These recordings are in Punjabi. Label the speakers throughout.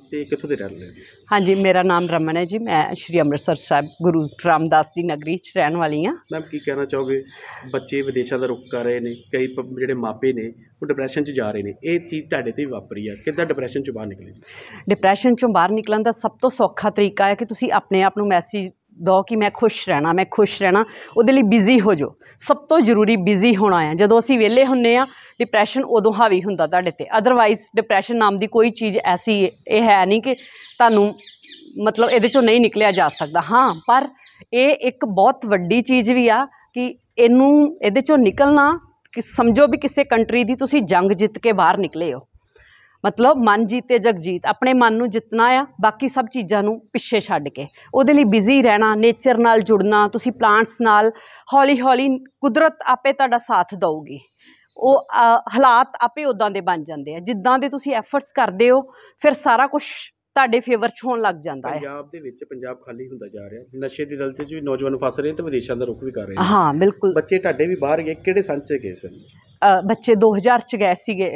Speaker 1: ਤੇ ਕਿੱਥੋਂ ਦੇ ਰਹਿਣ ਵਾਲੇ?
Speaker 2: हाँ जी, मेरा नाम रमन है जी। मैं श्री ਅੰਮ੍ਰਿਤਸਰ ਸਾਹਿਬ ਗੁਰੂ ਰਾਮਦਾਸ ਦੀ ਨਗਰੀ 'ਚ ਰਹਿਣ ਵਾਲੀ ਹਾਂ।
Speaker 1: ਮੈਮ ਕੀ ਕਹਿਣਾ ਚਾਹੋਗੇ, ਬੱਚੇ ਵਿਦੇਸ਼ਾਂ ਦਾ ਰੁਖ ਕਰ ਰਹੇ ਨੇ, ਕਈ ਜਿਹੜੇ ਮਾਪੇ ਨੇ ਉਹ ਡਿਪਰੈਸ਼ਨ 'ਚ ਜਾ ਰਹੇ ਨੇ, ਇਹ ਚੀਜ਼ ਤੁਹਾਡੇ ਤੇ ਵੀ ਵਾਪਰੀ ਆ, ਕਿੱਦਾਂ ਡਿਪਰੈਸ਼ਨ 'ਚੋਂ ਬਾਹਰ ਨਿਕਲੇ?
Speaker 2: ਡਿਪਰੈਸ਼ਨ 'ਚੋਂ ਬਾਹਰ ਨਿਕਲਣ ਦਾ ਸਭ ਤੋਂ ਸੌਖਾ ਤਰੀਕਾ ਹੈ ਕਿ ਤੁਸੀਂ ਆਪਣੇ ਆਪ ਨੂੰ ਮੈਸੇਜ ਦਿਓ ਕਿ ਮੈਂ ਖੁਸ਼ ਰਹਿਣਾ। ਉਹਦੇ ਲਈ ਬਿਜ਼ੀ ਹੋ ਜਾਓ। ਸਭ ਤੋਂ ਜ਼ਰੂਰੀ ਬਿਜ਼ੀ ਹੋਣਾ ਆ। ਜਦੋਂ ਅਸੀਂ ਵਿਹਲੇ ਹੁੰਦੇ ਹਾਂ, ਡਿਪਰੈਸ਼ਨ ਉਦੋਂ ਹਾਵੀ ਹੁੰਦਾ ਤੁਹਾਡੇ 'ਤੇ। ਅਦਰਵਾਈਜ਼ ਡਿਪਰੈਸ਼ਨ ਨਾਮ ਦੀ ਕੋਈ ਚੀਜ਼ ਐਸੀ ਇਹ ਹੈ ਨਹੀਂ ਕਿ ਤੁਹਾਨੂੰ ਮਤਲਬ ਇਹਦੇ 'ਚੋਂ ਨਹੀਂ ਨਿਕਲਿਆ ਜਾ ਸਕਦਾ। ਹਾਂ, ਪਰ ਇਹ ਇੱਕ ਬਹੁਤ ਵੱਡੀ ਚੀਜ਼ ਵੀ ਆ ਕਿ ਇਹਦੇ 'ਚੋਂ ਨਿਕਲਣਾ ਕਿ ਸਮਝੋ ਵੀ ਕਿਸੇ ਕੰਟਰੀ ਦੀ ਤੁਸੀਂ ਜੰਗ ਜਿੱਤ ਕੇ ਬਾਹਰ ਨਿਕਲੇ ਹੋ। ਮਤਲਬ ਮਨ ਜੀਤੇ ਜਗ ਜੀਤ। ਆਪਣੇ ਮਨ ਨੂੰ ਜਿੱਤਣਾ ਆ, ਬਾਕੀ ਸਭ ਚੀਜ਼ਾਂ ਨੂੰ ਪਿੱਛੇ ਛੱਡ ਕੇ ਉਹਦੇ ਲਈ ਬਿਜ਼ੀ ਰਹਿਣਾ, ਨੇਚਰ ਨਾਲ ਜੁੜਨਾ, ਤੁਸੀਂ ਪਲਾਂਟਸ ਨਾਲ ਹੌਲੀ ਹੌਲੀ ਕੁਦਰਤ ਆਪੇ ਤੁਹਾਡਾ ਸਾਥ ਦਊਗੀ। ਉਹ ਹਾਲਾਤ ਆਪੇ ਉੱਦਾਂ ਦੇ ਬਣ ਜਾਂਦੇ ਆ, ਜਿੱਦਾਂ ਦੇ ਤੁਸੀਂ ਐਫਰਟਸ ਕਰਦੇ ਹੋ ਫਿਰ ਸਾਰਾ ਕੁਛ ਤੁਹਾਡੇ ਫੇਵਰ 'ਚ ਹੋਣ ਲੱਗ ਜਾਂਦਾ ਹੈ।
Speaker 1: ਪੰਜਾਬ ਦੇ ਵਿੱਚ ਪੰਜਾਬ ਖਾਲੀ ਹੁੰਦਾ ਜਾ ਰਿਹਾ, ਨਸ਼ੇ ਦੀ ਦਲਦਲ 'ਚ ਵੀ ਨੌਜਵਾਨ ਫਸ ਰਹੇ ਤੇ ਵਿਦੇਸ਼ਾਂ ਦਾ ਰੁਖ ਵੀ ਕਰ ਰਹੇ ਨੇ।
Speaker 2: ਹਾਂ ਬਿਲਕੁਲ।
Speaker 1: ਬੱਚੇ ਤੁਹਾਡੇ ਵੀ ਬਾਹਰ ਗਏ, ਕਿਹੜੇ ਸੰਨ 'ਚ ਗਏ ਸਨ?
Speaker 2: ਬੱਚੇ 2000 'ਚ ਗਏ ਸੀਗੇ,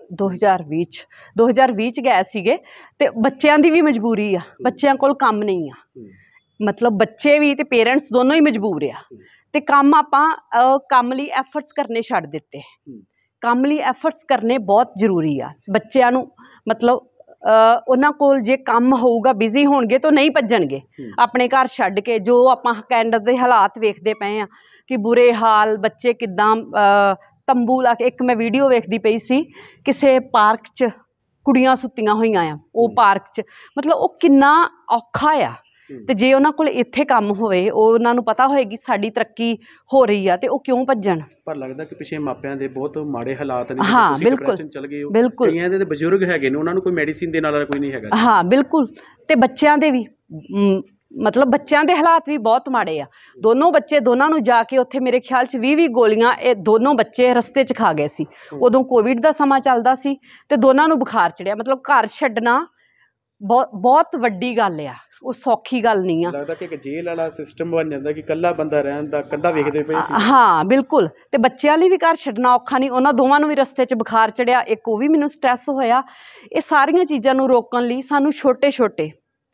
Speaker 2: 2020 'ਚ ਗਏ ਸੀਗੇ। ਅਤੇ ਬੱਚਿਆਂ ਦੀ ਵੀ ਮਜਬੂਰੀ ਆ, ਬੱਚਿਆਂ ਕੋਲ ਕੰਮ ਨਹੀਂ ਆ। ਮਤਲਬ ਬੱਚੇ ਵੀ ਅਤੇ ਪੇਰੈਂਟਸ ਦੋਨੋਂ ਹੀ ਮਜਬੂਰ ਆ। ਅਤੇ ਕੰਮ ਲਈ ਐਫਰਟਸ ਕਰਨੇ ਛੱਡ ਦਿੱਤੇ। ਕੰਮ ਲਈ ਐਫਰਟਸ ਕਰਨੇ ਬਹੁਤ ਜ਼ਰੂਰੀ ਆ। ਬੱਚਿਆਂ ਨੂੰ ਮਤਲਬ ਉਹਨਾਂ ਕੋਲ ਜੇ ਕੰਮ ਹੋਊਗਾ, ਬਿਜ਼ੀ ਹੋਣਗੇ ਤਾਂ ਨਹੀਂ ਭੱਜਣਗੇ ਆਪਣੇ ਘਰ ਛੱਡ ਕੇ। ਜੋ ਆਪਾਂ ਕੈਨੇਡਾ ਦੇ ਹਾਲਾਤ ਵੇਖਦੇ ਪਏ ਹਾਂ ਕਿ ਬੁਰੇ ਹਾਲ, ਬੱਚੇ ਕਿੱਦਾਂ ਤੰਬੂ ਲਾ ਕੇ। ਇੱਕ ਮੈਂ ਵੀਡੀਓ ਵੇਖਦੀ ਪਈ ਸੀ, ਕਿਸੇ ਪਾਰਕ 'ਚ ਕੁੜੀਆਂ ਸੁੱਤੀਆਂ ਹੋਈਆਂ ਆ। ਉਹ ਪਾਰਕ 'ਚ ਮਤਲਬ ਉਹ ਕਿੰਨਾ ਔਖਾ ਆ। ਅਤੇ ਜੇ ਉਹਨਾਂ ਕੋਲ ਇੱਥੇ ਕੰਮ ਹੋਵੇ, ਉਹਨਾਂ ਨੂੰ ਪਤਾ ਹੋਏਗੀ ਸਾਡੀ ਤਰੱਕੀ ਹੋ ਰਹੀ ਆ, ਅਤੇ ਉਹ ਕਿਉਂ ਭੱਜਣ?
Speaker 1: ਪਰ ਲੱਗਦਾ ਕਿ ਪਿੱਛੇ ਮਾਪਿਆਂ ਦੇ ਬਹੁਤ ਮਾੜੇ ਹਾਲਾਤ ਨੇ।
Speaker 2: ਹਾਂ ਬਿਲਕੁਲ
Speaker 1: ਚਲ ਗਏ ਹੋ।
Speaker 2: ਬਿਲਕੁਲ।
Speaker 1: ਕਈਆਂ ਦੇ ਬਜ਼ੁਰਗ ਹੈਗੇ ਨੇ, ਉਹਨਾਂ ਨੂੰ ਕੋਈ ਮੈਡੀਸਿਨ ਦੇਣ ਵਾਲਾ ਕੋਈ ਨਹੀਂ ਹੈਗਾ।
Speaker 2: ਹਾਂ ਬਿਲਕੁਲ। ਅਤੇ ਬੱਚਿਆਂ ਦੇ ਵੀ ਮਤਲਬ ਬੱਚਿਆਂ ਦੇ ਹਾਲਾਤ ਵੀ ਬਹੁਤ ਮਾੜੇ ਆ। ਦੋਨਾਂ ਨੂੰ ਜਾ ਕੇ ਉੱਥੇ ਮੇਰੇ ਖਿਆਲ 'ਚ 20 ਗੋਲੀਆਂ ਇਹ ਦੋਨੋਂ ਬੱਚੇ ਰਸਤੇ 'ਚ ਖਾ ਗਏ ਸੀ। ਉਦੋਂ ਕੋਵਿਡ ਦਾ ਸਮਾਂ ਚੱਲਦਾ ਸੀ ਅਤੇ ਦੋਨਾਂ ਨੂੰ ਬੁਖਾਰ ਚੜਿਆ। ਮਤਲਬ ਘਰ ਛੱਡਣਾ ਬਹੁਤ ਵੱਡੀ ਗੱਲ ਆ, ਉਹ ਸੌਖੀ ਗੱਲ ਨਹੀਂ ਆ। ਲੱਗਦਾ ਕਿ ਇੱਕ ਜੇਲ੍ਹ ਵਾਲਾ ਸਿਸਟਮ ਬਣ ਜਾਂਦਾ ਕਿ ਇਕੱਲਾ ਬੰਦਾ ਰਹਿਣ ਦਾ, ਕੰਧਾ ਵੇਖਦੇ ਪਏ ਸੀ। ਹਾਂ ਬਿਲਕੁਲ। ਅਤੇ ਬੱਚਿਆਂ ਲਈ ਵੀ ਘਰ ਛੱਡਣਾ ਔਖਾ ਨਹੀਂ। ਉਹਨਾਂ ਦੋਵਾਂ ਨੂੰ ਵੀ ਰਸਤੇ 'ਚ ਬੁਖਾਰ ਚੜਿਆ, ਇੱਕ ਉਹ ਵੀ ਮੈਨੂੰ ਸਟ੍ਰੈਸ ਹੋਇਆ। ਇਹ ਸਾਰੀਆਂ ਚੀਜ਼ਾਂ ਨੂੰ ਰੋਕਣ ਲਈ ਸਾਨੂੰ ਛੋਟੇ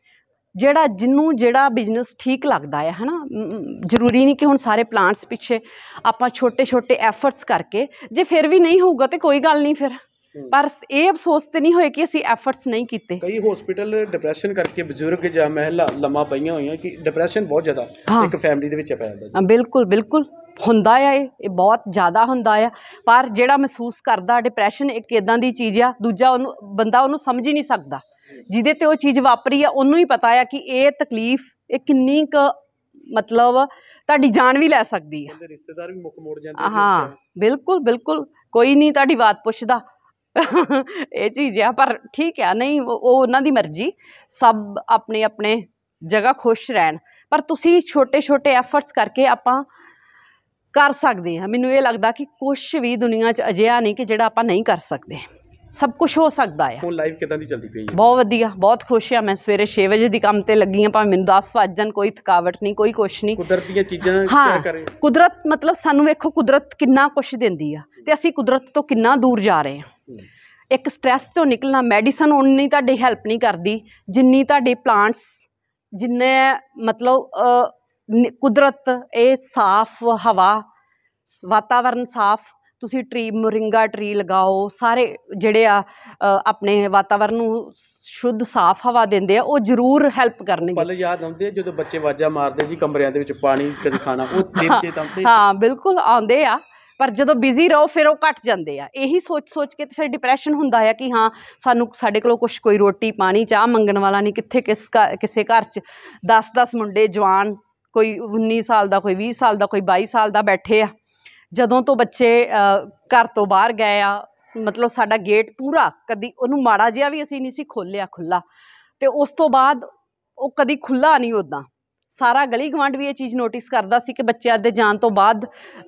Speaker 2: ਜਿਹਨੂੰ ਜਿਹੜਾ ਬਿਜ਼ਨਸ ਠੀਕ ਲੱਗਦਾ ਹੈ ਨਾ, ਜ਼ਰੂਰੀ ਨਹੀਂ ਕਿ ਹੁਣ ਸਾਰੇ ਪਲਾਂਟਸ ਪਿੱਛੇ ਆਪਾਂ ਛੋਟੇ ਐਫਰਟਸ ਕਰਕੇ, ਜੇ ਫਿਰ ਵੀ ਨਹੀਂ ਹੋਊਗਾ ਤਾਂ ਕੋਈ ਗੱਲ ਨਹੀਂ ਫਿਰ। ਪਰ ਇਹ ਅਫਸੋਸ ਤੇ ਨਹੀਂ ਹੋਏ ਕਿ ਅਸੀਂ ਐਫਰਟਸ ਨਹੀਂ ਕੀਤੇ। ਕਈ ਹਸਪੀਟਲ ਡਿਪਰੈਸ਼ਨ ਕਰਕੇ ਬਜ਼ੁਰਗ ਜਾਂ ਮਹਿਲਾ ਲੰਮਾ ਪਈਆਂ ਹੋਈਆਂ ਕਿ ਡਿਪਰੈਸ਼ਨ ਬਹੁਤ ਜ਼ਿਆਦਾ ਇੱਕ ਫੈਮਿਲੀ ਦੇ ਵਿੱਚ ਪੈ ਜਾਂਦਾ। ਬਿਲਕੁਲ ਹੁੰਦਾ ਆ। ਇਹ ਬਹੁਤ ਜ਼ਿਆਦਾ ਹੁੰਦਾ ਆ। ਪਰ ਜਿਹੜਾ ਮਹਿਸੂਸ ਕਰਦਾ ਡਿਪਰੈਸ਼ਨ ਇੱਕ ਇੱਦਾਂ ਦੀ ਚੀਜ਼ ਆ, ਦੂਜਾ ਬੰਦਾ ਉਹਨੂੰ ਸਮਝ ਹੀ ਨਹੀਂ ਸਕਦਾ। ਜਿਹਦੇ 'ਤੇ ਉਹ ਚੀਜ਼ ਵਾਪਰੀ ਆ ਉਹਨੂੰ ਹੀ ਪਤਾ ਆ ਕਿ ਇਹ ਤਕਲੀਫ ਇਹ ਕਿੰਨੀ ਕੁ ਮਤਲਬ ਤੁਹਾਡੀ ਜਾਨ ਵੀ ਲੈ ਸਕਦੀ ਆ। ਰਿਸ਼ਤੇਦਾਰ ਵੀ ਮੁੱਖ ਮੋੜ ਜਾਂਦੇ। ਹਾਂ ਬਿਲਕੁਲ। ਕੋਈ ਨਹੀਂ ਤੁਹਾਡੀ ਬਾਤ ਪੁੱਛਦਾ। ਇਹ ਚੀਜ਼ ਆ। ਪਰ ਠੀਕ ਆ, ਨਹੀਂ ਉਹ ਉਹਨਾਂ ਦੀ ਮਰਜ਼ੀ। ਸਭ ਆਪਣੇ ਜਗ੍ਹਾ ਖੁਸ਼ ਰਹਿਣ। ਪਰ ਤੁਸੀਂ ਛੋਟੇ ਐਫਰਟਸ ਕਰਕੇ ਆਪਾਂ ਕਰ ਸਕਦੇ ਹਾਂ। ਮੈਨੂੰ ਇਹ ਲੱਗਦਾ ਕਿ ਕੁਛ ਵੀ ਦੁਨੀਆ 'ਚ ਅਜਿਹਾ ਨਹੀਂ ਕਿ ਜਿਹੜਾ ਆਪਾਂ ਨਹੀਂ ਕਰ ਸਕਦੇ। ਸਭ ਕੁਛ ਹੋ ਸਕਦਾ ਆ। ਹੁਣ ਲਾਈਫ ਕਿੱਦਾਂ ਦੀ ਚੱਲਦੀ ਪਈ ਹੈ? ਬਹੁਤ ਵਧੀਆ, ਬਹੁਤ ਖੁਸ਼ ਹਾਂ। ਮੈਂ ਸਵੇਰੇ 6 ਵਜੇ ਦੀ ਕੰਮ 'ਤੇ ਲੱਗੀ ਹਾਂ, ਭਾਵੇਂ ਮੈਨੂੰ 10 ਵੱਜ ਜਾਣ, ਕੋਈ ਥਕਾਵਟ ਨਹੀਂ, ਕੋਈ ਕੁਛ ਨਹੀਂ। ਕੁਦਰਤ ਦੀਆਂ ਚੀਜ਼ਾਂ। ਹਾਂ ਕੁਦਰਤ ਮਤਲਬ ਸਾਨੂੰ ਵੇਖੋ, ਕੁਦਰਤ ਕਿੰਨਾ ਕੁਛ ਦਿੰਦੀ ਆ ਅਤੇ ਅਸੀਂ ਕੁਦਰਤ ਤੋਂ ਕਿੰਨਾ ਦੂਰ ਜਾ ਰਹੇ ਹਾਂ। ਇੱਕ ਸਟਰੈਸ ਤੋਂ ਨਿਕਲਣਾ, ਮੈਡੀਸਨ ਉਨੀ ਤੁਹਾਡੀ ਹੈਲਪ ਨਹੀਂ ਕਰਦੀ ਜਿੰਨੀ ਤੁਹਾਡੇ ਪਲਾਂਟਸ, ਜਿੰਨੇ ਮਤਲਬ ਕੁਦਰਤ, ਇਹ ਸਾਫ਼ ਹਵਾ, ਵਾਤਾਵਰਨ ਸਾਫ਼। ਤੁਸੀਂ ਮੋਰਿੰਗਾ ਟਰੀ ਲਗਾਓ। ਸਾਰੇ ਜਿਹੜੇ ਆ ਆਪਣੇ ਵਾਤਾਵਰਨ ਨੂੰ ਸ਼ੁੱਧ ਸਾਫ਼ ਹਵਾ ਦਿੰਦੇ ਆ, ਉਹ ਜ਼ਰੂਰ ਹੈਲਪ ਕਰਨਗੇ। ਪਲ ਯਾਦ ਆਉਂਦੇ ਜਦੋਂ ਬੱਚੇ ਆਵਾਜ਼ਾਂ ਮਾਰਦੇ ਜੀ ਕਮਰਿਆਂ ਦੇ ਵਿੱਚ ਪਾਣੀ ਕਦੇ ਖਾਣਾ, ਉਹ ਹਾਂ ਬਿਲਕੁਲ ਆਉਂਦੇ ਆ। ਪਰ ਜਦੋਂ ਬਿਜ਼ੀ ਰਹੋ ਫਿਰ ਉਹ ਘੱਟ ਜਾਂਦੇ ਆ। ਇਹੀ ਸੋਚ ਕੇ ਫਿਰ ਡਿਪਰੈਸ਼ਨ ਹੁੰਦਾ ਆ ਕਿ ਹਾਂ ਸਾਡੇ ਕੋਲੋਂ ਕੋਈ ਰੋਟੀ ਪਾਣੀ ਚਾਹ ਮੰਗਣ ਵਾਲਾ ਨਹੀਂ। ਕਿਸੇ ਘਰ 'ਚ 10 ਮੁੰਡੇ ਜਵਾਨ, ਕੋਈ 19 ਸਾਲ ਦਾ, ਕੋਈ 20 ਸਾਲ ਦਾ, ਕੋਈ 22 ਸਾਲ ਦਾ ਬੈਠੇ ਆ। ਜਦੋਂ ਤੋਂ ਬੱਚੇ ਘਰ ਤੋਂ ਬਾਹਰ ਗਏ ਆ, ਮਤਲਬ ਸਾਡਾ ਗੇਟ ਪੂਰਾ ਕਦੀ ਉਹਨੂੰ ਮਾੜਾ ਜਿਹਾ ਵੀ ਅਸੀਂ ਨਹੀਂ ਸੀ ਖੋਲ੍ਹਿਆ ਖੁੱਲ੍ਹਾ। ਅਤੇ ਉਸ ਤੋਂ ਬਾਅਦ ਉਹ ਕਦੀ ਖੁੱਲ੍ਹਾ ਨਹੀਂ। ਉੱਦਾਂ ਸਾਰਾ ਗਲੀ ਗਵਾਂਢ ਵੀ ਇਹ ਚੀਜ਼ ਨੋਟਿਸ ਕਰਦਾ ਸੀ ਕਿ ਬੱਚਿਆਂ ਦੇ ਜਾਣ ਤੋਂ ਬਾਅਦ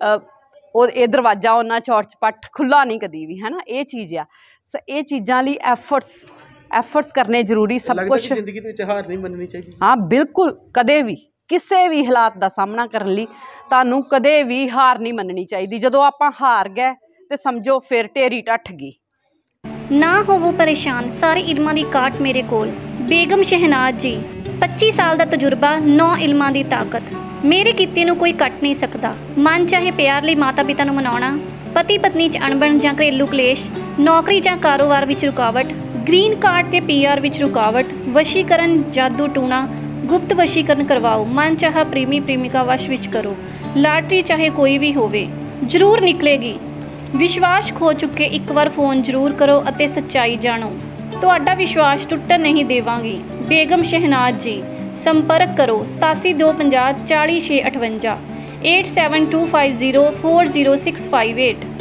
Speaker 2: ਇਹ ਦਰਵਾਜ਼ਾ ਉਹਨਾਂ ਚੌੜ ਚਪੱਟ ਖੁੱਲ੍ਹਾ ਨਹੀਂ ਕਦੀ ਵੀ, ਹੈ ਨਾ। ਇਹ ਚੀਜ਼ ਆ। ਇਹ ਚੀਜ਼ਾਂ ਲਈ ਐਫਰਟਸ ਕਰਨੇ ਜ਼ਰੂਰੀ। ਸਭ ਕੁਛ ਜ਼ਿੰਦਗੀ ਦੇ ਵਿੱਚ ਹਾਰ ਨਹੀਂ ਮੰਨਣੀ ਚਾਹੀਦੀ। ਹਾਂ ਬਿਲਕੁਲ। ਕਦੇ ਵੀ ਕਿਸੇ ਵੀ ਹਾਲਾਤ ਦਾ ਸਾਹਮਣਾ ਕਰਨ ਲਈ ਤੁਹਾਨੂੰ ਕਦੇ ਵੀ ਹਾਰ ਨਹੀਂ ਮੰਨਣੀ ਚਾਹੀਦੀ। ਜਦੋਂ ਆਪਾਂ ਹਾਰ ਗਏ ਤਾਂ ਸਮਝੋ ਫਿਰ ਢੇਰੀ ਢੱਠ ਗਈ।
Speaker 3: ਨਾ ਹੋਵੋ ਪਰੇਸ਼ਾਨ, ਸਾਰੇ ਇਲਮਾਂ ਦੀ ਕਾਟ ਮੇਰੇ ਕੋਲ। ਬੇਗਮ ਸ਼ਹਿਨਾਜ਼ ਜੀ, 25 ਸਾਲ ਦਾ ਤਜਰਬਾ, 9 ਇਲਮਾਂ ਦੀ ਤਾਕਤ। ਮੇਰੇ ਕੀਤੇ ਨੂੰ ਕੋਈ ਕੱਟ ਨਹੀਂ ਸਕਦਾ। ਮਨ ਚਾਹੇ ਪਿਆਰ ਲਈ ਮਾਤਾ ਪਿਤਾ ਨੂੰ ਮਨਾਉਣਾ, ਪਤੀ ਪਤਨੀ 'ਚ ਅਣਬਣ ਜਾਂ ਘਰੇਲੂ ਕਲੇਸ਼, ਨੌਕਰੀ ਜਾਂ ਕਾਰੋਬਾਰ ਵਿੱਚ ਰੁਕਾਵਟ, ਗ੍ਰੀਨ ਕਾਰਡ ਤੇ PR ਵਿੱਚ ਰੁਕਾਵਟ, ਵਸ਼ੀਕਰਨ, ਜਾਦੂ ਟੂਣਾ, ਗੁਪਤ ਵਸ਼ੀਕਰਨ ਕਰਵਾਓ, ਮਨ ਚਾਹਾ ਪ੍ਰੇਮੀ ਪ੍ਰੇਮਿਕਾ ਵਸ਼ ਵਿੱਚ ਕਰੋ, ਲਾਟਰੀ ਚਾਹੇ ਕੋਈ ਵੀ ਹੋਵੇ ਜ਼ਰੂਰ ਨਿਕਲੇਗੀ। ਵਿਸ਼ਵਾਸ ਖੋ ਚੁੱਕੇ ਇੱਕ ਵਾਰ ਫ਼ੋਨ ਜ਼ਰੂਰ ਕਰੋ ਅਤੇ ਸੱਚਾਈ ਜਾਣੋ। ਤੁਹਾਡਾ ਵਿਸ਼ਵਾਸ ਟੁੱਟਣ ਨਹੀਂ ਦੇਵਾਂਗੀ। ਬੇਗਮ ਸ਼ਹਿਨਾਜ਼ ਜੀ, ਸੰਪਰਕ ਕਰੋ 8725040658 8725040658।